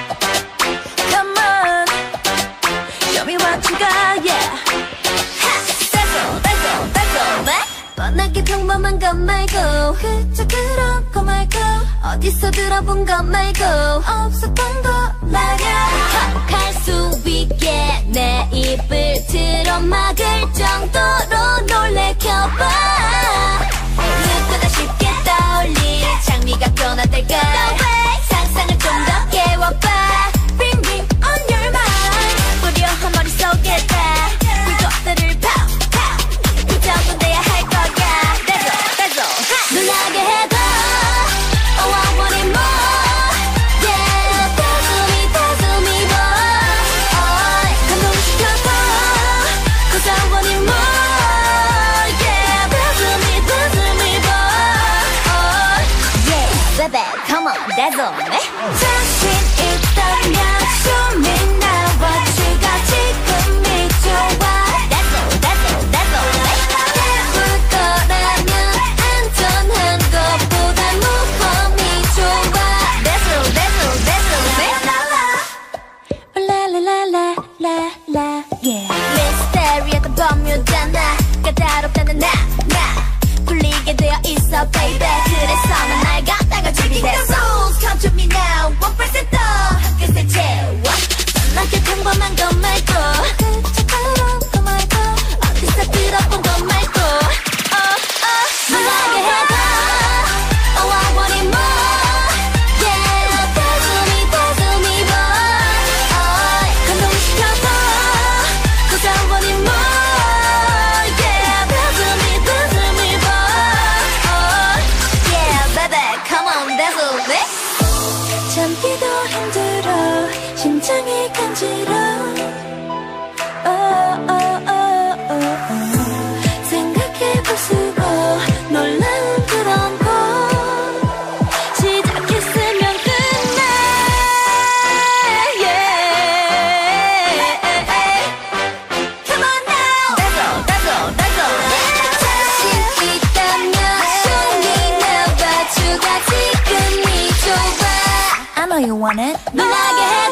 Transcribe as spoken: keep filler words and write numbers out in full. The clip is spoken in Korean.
Come on, show me what you got, yeah. 다zzle, 다zzle, 다zzle. 뻔하게 평범한 것 말고 그저 그런 거 말고 어디서 들어본 것 말고 없었던 거 말야. 할 수 있게 내 입을 틀어막을 정도로 놀래켜봐. 누구나 쉽게 떠올릴 장미가 변화될걸. 상상을 좀 더 깨워봐. Ring ring on your mind. 뿌려한 머릿속에다 불꽃들을 pow pow. 그 정도돼야 할 거야. Dazzle dazzle 놀라게 해봐. Oh I want it more. Yeah dazzle me dazzle me more. Oh 감동시켜줘. Cause I want it more. Yeah dazzle me dazzle me more. Oh yeah baby come on dazzle me. 자신 있다면 show me now what you got. 지금이 좋아. Dazzle dazzle dazzle me. 해볼 거라면 안전한 것보다 모험이 좋아. Dazzle dazzle dazzle me. La la la la la la yeah. 미스테리하던 범유잖아. 까다롭다는 나나 풀리게 되어 있어 baby. 그래서 난 날 갖다가 즐기게 됐어. Come to me now one percent 더 한 끝에 채워. 뻔하게 평범한 것 말고 그저 그런 거 말고 어디서 들어본 것 말고 oh oh 놀라게 해봐. Oh I want it more. Yeah dazzle me dazzle me more. Oh 감동시켜줘. Cause I want it more. Yeah dazzle me dazzle me more. Oh yeah baby come on dazzle me. 참기도 힘들어 심장이 간지러워. Oh, oh, oh, oh, oh. 생각해볼수록 놀라운 그런 거 시작했으면 끝내. Yeah. Come on now. Dazzle, dazzle, dazzle. 자신 있다면 show me now what you got. 지금이 좋아. I know you want it. 놀라게 해.